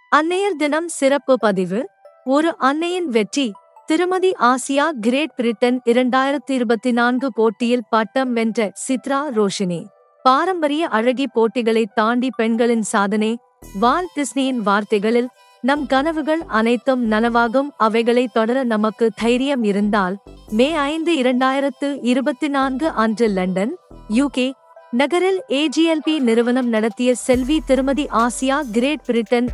அன்னையர் தினம் சிறப்பு பதிவு. ஒரு அன்னையின் வெற்றி. திருமதி ஆசியா கிரேட் பிரிட்டன் 2024 போட்டியில் பட்டம் வென்ற சித்ரா ரோஷினி. பாரம்பரிய அழகி போட்டிகளை தாண்டி பெண்களின் சாதனை. வால்ட் டிஸ்னியின் வார்த்தைகளில், நம் கனவுகள் அனைத்தும் நனவாகும், அவைகளை தொடர நமக்கு தைரியம் இருந்தால். மே 5, 2024 அன்று லண்டன், UK நகரில் AGLP நிறுவனம் நடத்திய செல்வி திருமதி ஆசியா கிரேட் பிரிட்டன்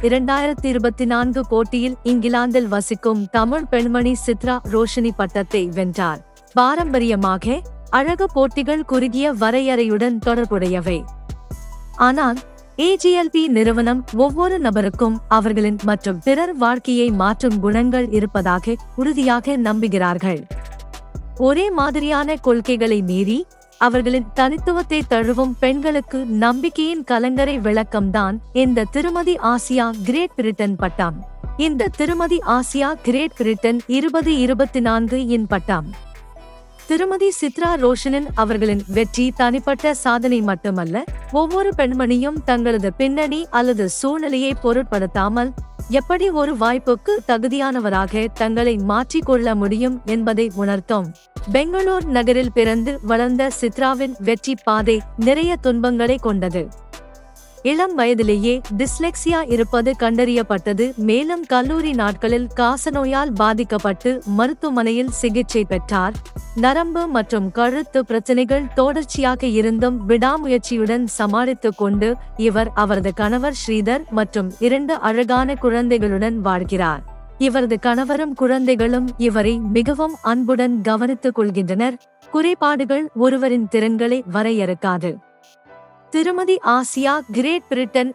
2024 போட்டியில் இங்கிலாந்தில் வசிக்கும் தமிழ் பெண்மணி சித்ரா ரோஷினி பட்டத்தை வென்றார். பாரம்பரியமாக அழகு போட்டிகள் குறுகிய வரையறையுடன் தொடர்புடையவை. ஆனால் AGLP நிறுவனம் ஒவ்வொரு நபருக்கும் அவர்களின் மற்றும் பிறர் வாழ்க்கையை மாற்றும் குணங்கள் இருப்பதாக உறுதியாக நம்புகிறார்கள். ஒரே மாதிரியான கொள்கைகளை மீறி அவர்களின் தனித்துவத்தை தழுவும் பெண்களுக்கு நம்பிக்கையின் கலங்கரை விளக்கம்தான் இந்த திருமதி ஆசியா கிரேட் பிரிட்டன் பட்டம். இந்த திருமதி ஆசியா கிரேட் பிரிட்டன் 2024 இன் பட்டம். திருமதி சித்ரா ரோஷனின் அவர்களின் வெற்றி தனிப்பட்ட சாதனை மட்டுமல்ல, ஒவ்வொரு பெண்மணியும் தங்களது பின்னணி அல்லது சூழ்நிலையை பொருட்படுத்தாமல் எப்படி ஒரு வாய்ப்புக்கு தகுதியானவராக தங்களை மாற்றிக்கொள்ள முடியும் என்பதை உணர்த்தும். பெங்களூர் நகரில் பிறந்து வளர்ந்த சித்ராவின் வெற்றி பாதை நிறைய துன்பங்களை கொண்டது. இளம் வயதிலேயே டிஸ்லெக்சியா இருப்பது கண்டறியப்பட்டது. மேலும் கல்லூரி நாட்களில் காசநோயால் பாதிக்கப்பட்டு மருத்துவமனையில் சிகிச்சை பெற்றார். நரம்பு மற்றும் கழுத்து பிரச்சனைகள் தொடர்ச்சியாக இருந்தும் விடாமுயற்சியுடன் சமாளித்துக் கொண்டு இவர் அவரது கணவர் ஸ்ரீதர் மற்றும் 2 அழகான குழந்தைகளுடன் வாழ்கிறார். இவரது கணவரும் குழந்தைகளும் இவரை மிகவும் அன்புடன் கவனித்துக் கொள்கின்றனர். குறைபாடுகள் ஒருவரின் திறன்களை வரையறுக்காது. திருமதி ஆசியா கிரேட் பிரிட்டன்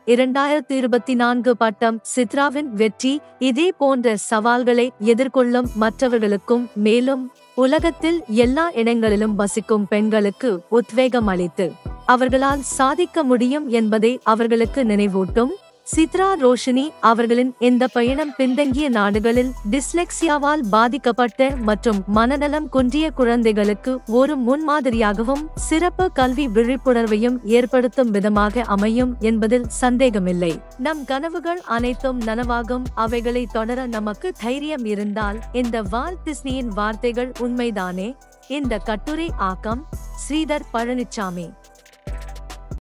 2024 பட்டம். சித்ராவின் வெற்றி இதே போன்ற சவால்களை எதிர்கொள்ளும் மற்றவர்களுக்கும், மேலும் உலகத்தில் எல்லா இடங்களிலும் வசிக்கும் பெண்களுக்கு உத்வேகம் அளித்து அவர்களால் சாதிக்க முடியும் என்பதை அவர்களுக்கு நினைவூட்டும். சித்ரா ரோஷினி அவர்களின் இந்த பயணம் பின்தங்கிய நாடுகளில் டிஸ்லெக்சியாவால் பாதிக்கப்பட்ட மற்றும் மனநலம் குன்றிய குழந்தைகளுக்கு ஒரு முன்மாதிரியாகவும் சிறப்பு கல்வி விழிப்புணர்வையும் ஏற்படுத்தும் விதமாக அமையும் என்பதில் சந்தேகமில்லை. நம் கனவுகள் அனைத்தும் நனவாகும், அவைகளை தொடர நமக்கு தைரியம் இருந்தால். இந்த வால்ட் டிஸ்னியின் வார்த்தைகள் உண்மைதானே? இந்த கட்டுரை ஆக்கம் ஸ்ரீதர் பழனிச்சாமி.